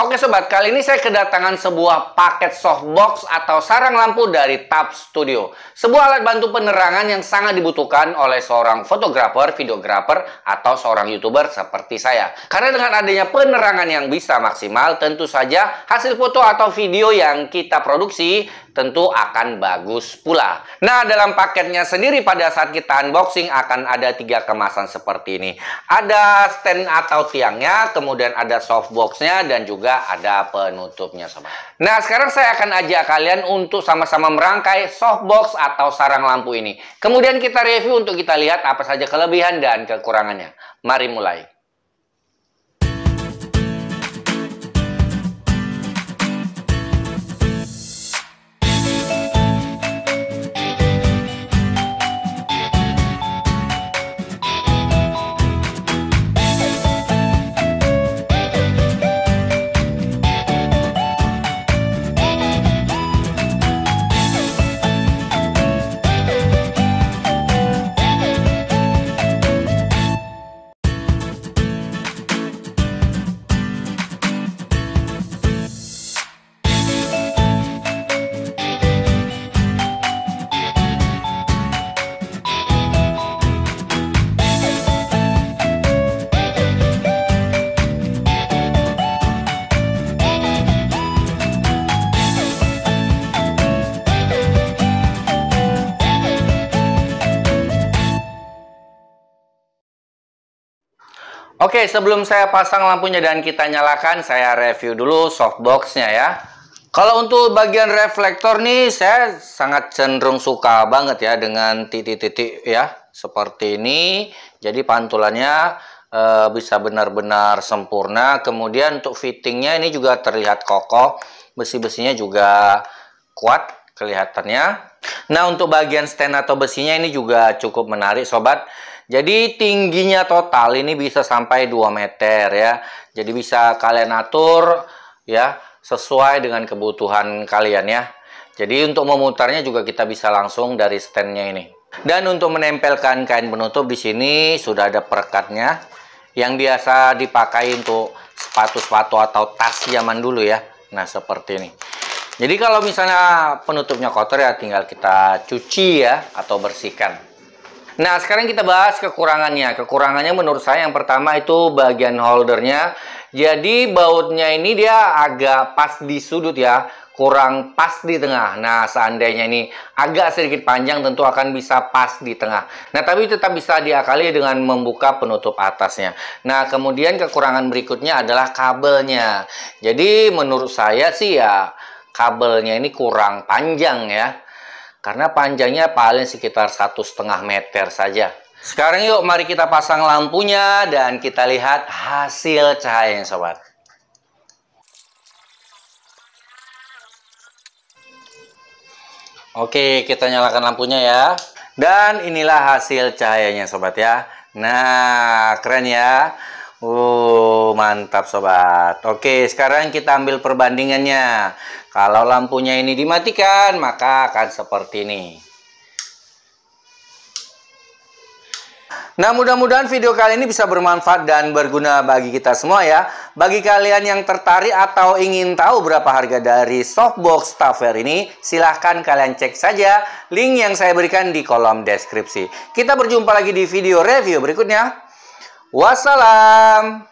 Oke sobat, kali ini saya kedatangan sebuah paket softbox atau sarang lampu dari Tab Studio. Sebuah alat bantu penerangan yang sangat dibutuhkan oleh seorang fotografer, videografer, atau seorang YouTuber seperti saya. Karena dengan adanya penerangan yang bisa maksimal, tentu saja hasil foto atau video yang kita produksi tentu akan bagus pula. Nah, dalam paketnya sendiri pada saat kita unboxing akan ada 3 kemasan seperti ini. Ada stand atau tiangnya, kemudian ada softboxnya, dan juga ada penutupnya sobat. Nah, sekarang saya akan ajak kalian untuk sama-sama merangkai softbox atau sarang lampu ini. Kemudian kita review untuk kita lihat apa saja kelebihan dan kekurangannya. Mari mulai. Oke, sebelum saya pasang lampunya dan kita nyalakan, saya review dulu softboxnya ya. Kalau untuk bagian reflektor nih, saya sangat cenderung suka banget ya dengan titik-titik ya, seperti ini. Jadi pantulannya bisa benar-benar sempurna. Kemudian untuk fittingnya ini juga terlihat kokoh, besi-besinya juga kuat kelihatannya. Nah, untuk bagian stand atau besinya ini juga cukup menarik sobat. Jadi tingginya total ini bisa sampai 2 meter ya. Jadi bisa kalian atur ya sesuai dengan kebutuhan kalian ya. Jadi untuk memutarnya juga kita bisa langsung dari standnya ini. Dan untuk menempelkan kain penutup di sini sudah ada perekatnya yang biasa dipakai untuk sepatu-sepatu atau tas zaman dulu ya. Nah, seperti ini. Jadi kalau misalnya penutupnya kotor ya tinggal kita cuci ya atau bersihkan. Nah, sekarang kita bahas kekurangannya. Kekurangannya menurut saya yang pertama itu bagian holdernya. Jadi bautnya ini dia agak pas di sudut ya, kurang pas di tengah. Nah, seandainya ini agak sedikit panjang tentu akan bisa pas di tengah. Nah, tapi tetap bisa diakali dengan membuka penutup atasnya. Nah, kemudian kekurangan berikutnya adalah kabelnya. Jadi menurut saya sih ya kabelnya ini kurang panjang ya. Karena panjangnya paling sekitar 1,5 meter saja. Sekarang yuk mari kita pasang lampunya dan kita lihat hasil cahayanya sobat. Oke, kita nyalakan lampunya ya. Dan inilah hasil cahayanya sobat ya. Nah, keren ya. Mantap sobat. Oke, sekarang kita ambil perbandingannya. Kalau lampunya ini dimatikan, maka akan seperti ini. Nah, mudah-mudahan video kali ini bisa bermanfaat dan berguna bagi kita semua ya. Bagi kalian yang tertarik atau ingin tahu berapa harga dari softbox Taver ini, silahkan kalian cek saja link yang saya berikan di kolom deskripsi. Kita berjumpa lagi di video review berikutnya. Wassalam.